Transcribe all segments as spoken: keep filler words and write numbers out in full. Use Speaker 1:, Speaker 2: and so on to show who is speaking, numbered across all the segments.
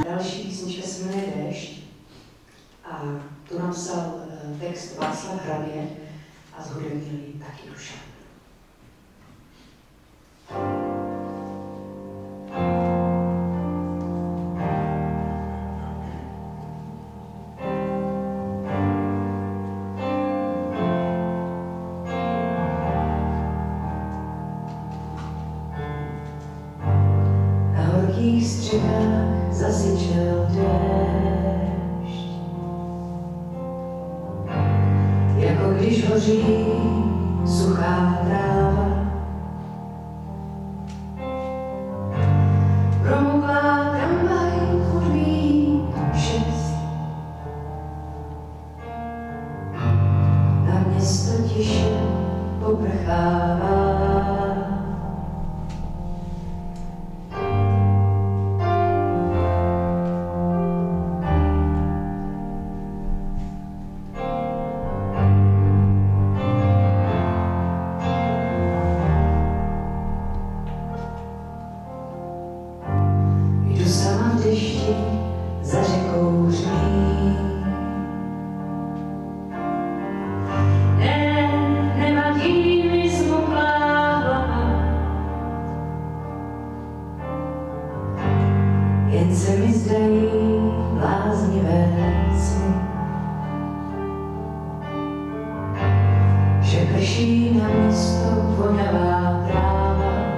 Speaker 1: další písnička se jmenuje Déšť a tu napsal text Václav Hrabě a zhudebnili taky Dušan.
Speaker 2: Na horkých střechách zasyčel déšť, jako když hoří suchá tráva. Promuklá tramvaj odbíjí šest, na město tiše poprchává. Sama v dešti za řekou řmí. Ne, nevadí mi zmoklá hlava, jen se mi zdají bláznivé sny, že prší na město vonavá tráva.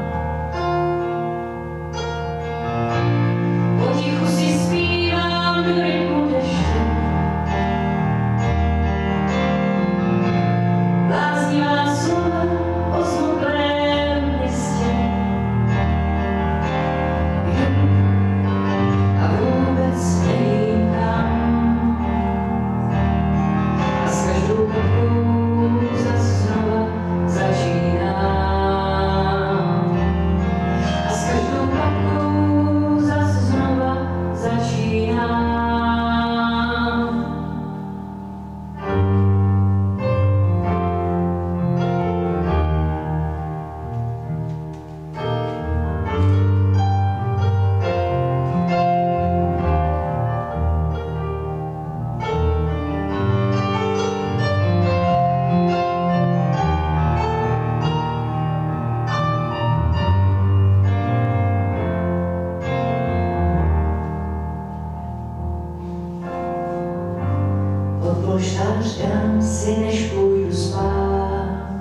Speaker 2: Polštář dám si, než půjdu spát.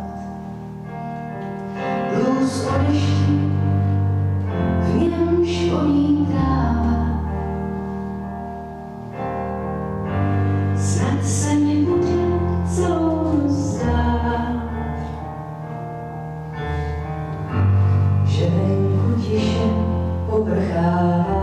Speaker 2: Blues o dešti, v němž voní tráva. Snad se mi bude celou noc zdát, že venku tiše poprchává.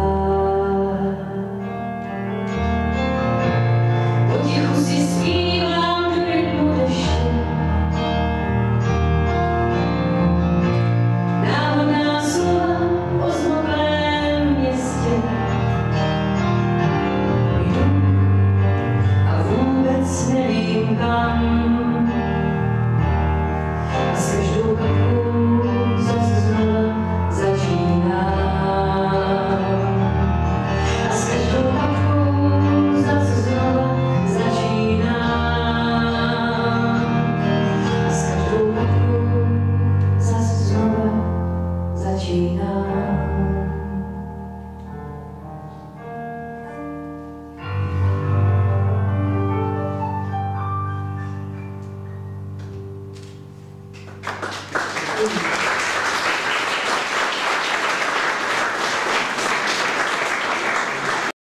Speaker 1: Thank you.